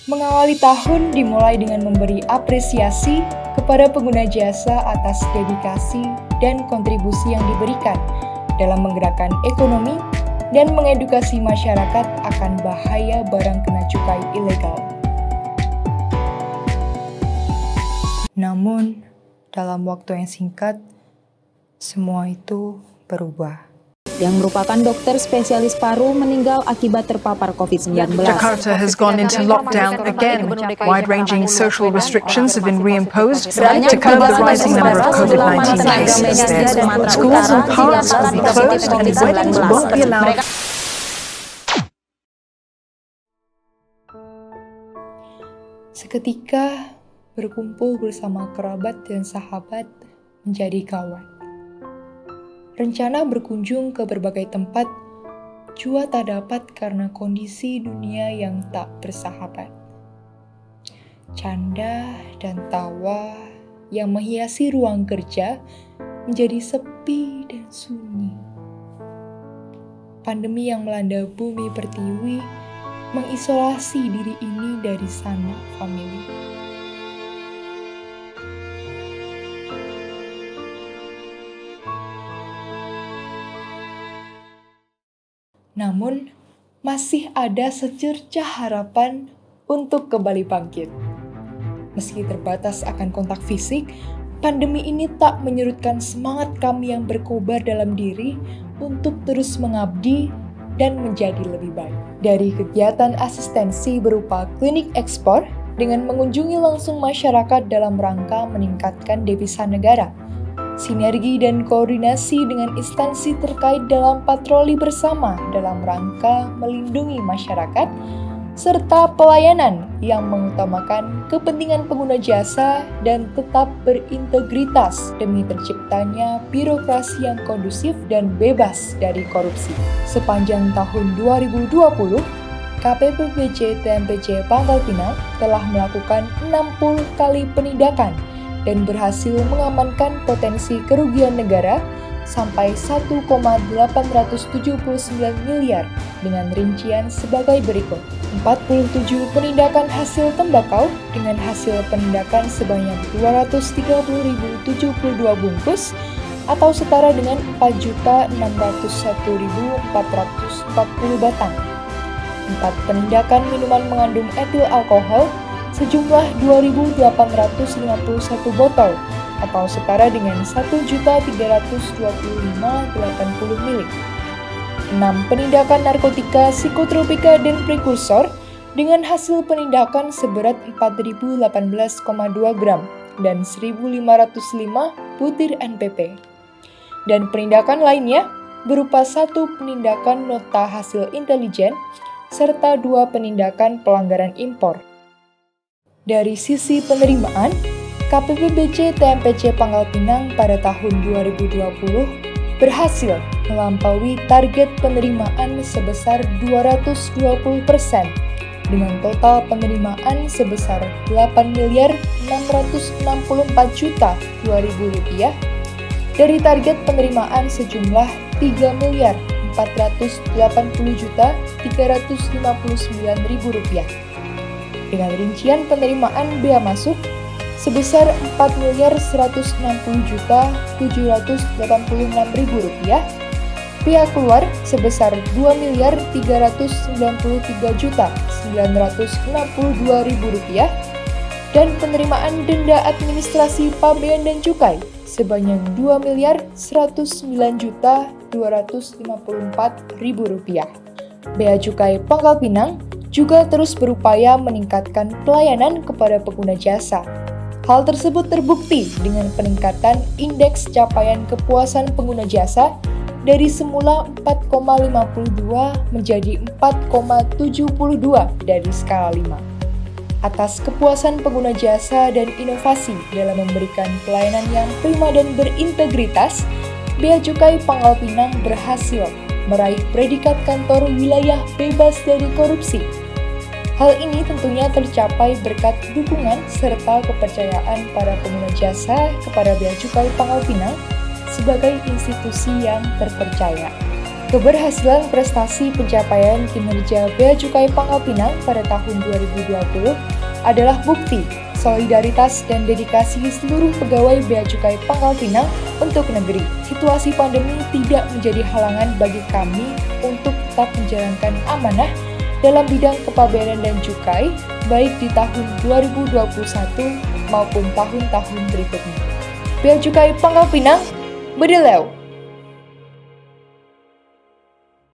Mengawali tahun dimulai dengan memberi apresiasi kepada pengguna jasa atas dedikasi dan kontribusi yang diberikan dalam menggerakkan ekonomi dan mengedukasi masyarakat akan bahaya barang kena cukai ilegal. Namun, dalam waktu yang singkat, semua itu berubah. Yang merupakan dokter spesialis paru meninggal akibat terpapar COVID-19. Jakarta has gone into lockdown again. Wide-ranging social restrictions have been reimposed to curb the rising number of COVID-19 cases. Schools and parks will be closed and weddings won't be allowed. Seketika berkumpul bersama kerabat dan sahabat menjadi kawan. Rencana berkunjung ke berbagai tempat jua tak dapat karena kondisi dunia yang tak bersahabat. Canda dan tawa yang menghiasi ruang kerja menjadi sepi dan sunyi. Pandemi yang melanda bumi pertiwi mengisolasi diri ini dari sanak famili. Namun, masih ada secercah harapan untuk kembali bangkit. Meski terbatas akan kontak fisik, pandemi ini tak menyurutkan semangat kami yang berkobar dalam diri untuk terus mengabdi dan menjadi lebih baik. Dari kegiatan asistensi berupa klinik ekspor dengan mengunjungi langsung masyarakat dalam rangka meningkatkan devisa negara, sinergi dan koordinasi dengan instansi terkait dalam patroli bersama dalam rangka melindungi masyarakat, serta pelayanan yang mengutamakan kepentingan pengguna jasa dan tetap berintegritas demi terciptanya birokrasi yang kondusif dan bebas dari korupsi. Sepanjang tahun 2020, KPPBC TMPC Pangkal Pinang telah melakukan 60 kali penindakan dan berhasil mengamankan potensi kerugian negara sampai 1,879 miliar dengan rincian sebagai berikut. 47 penindakan hasil tembakau dengan hasil penindakan sebanyak 230.072 bungkus atau setara dengan 4.601.440 batang. 4 penindakan minuman mengandung etil alkohol sejumlah 2.851 botol atau setara dengan 1.325.080 ml. 6 penindakan narkotika, psikotropika, dan prekursor dengan hasil penindakan seberat 4.018,2 gram dan 1.505 butir NPP. Dan penindakan lainnya berupa 1 penindakan nota hasil intelijen serta 2 penindakan pelanggaran impor. Dari sisi penerimaan, KPPBC TMPC Pangkal Pinang pada tahun 2020 berhasil melampaui target penerimaan sebesar 220% dengan total penerimaan sebesar Rp8.664.002 dari target penerimaan sejumlah Rp3.480.359.000 dengan rincian penerimaan bea masuk sebesar Rp4.160.786.000, bea keluar sebesar Rp2.393.962.000, dan penerimaan denda administrasi pabean dan cukai sebanyak Rp2.109.254.000. Bea Cukai Pangkal Pinang juga terus berupaya meningkatkan pelayanan kepada pengguna jasa. Hal tersebut terbukti dengan peningkatan indeks capaian kepuasan pengguna jasa dari semula 4,52 menjadi 4,72 dari skala 5. Atas kepuasan pengguna jasa dan inovasi dalam memberikan pelayanan yang prima dan berintegritas, Bea Cukai Pangkal Pinang berhasil meraih predikat kantor wilayah bebas dari korupsi. Hal ini tentunya tercapai berkat dukungan serta kepercayaan para pengguna jasa kepada Bea Cukai Pangkal Pinang sebagai institusi yang terpercaya. Keberhasilan prestasi pencapaian kinerja Bea Cukai Pangkal Pinang pada tahun 2020 adalah bukti solidaritas dan dedikasi seluruh pegawai Bea Cukai Pangkal Pinang untuk negeri. Situasi pandemi tidak menjadi halangan bagi kami untuk tetap menjalankan amanah dalam bidang kepabeanan dan cukai, baik di tahun 2021 maupun tahun-tahun berikutnya. Bea Cukai Pangkal Pinang, Bedileu.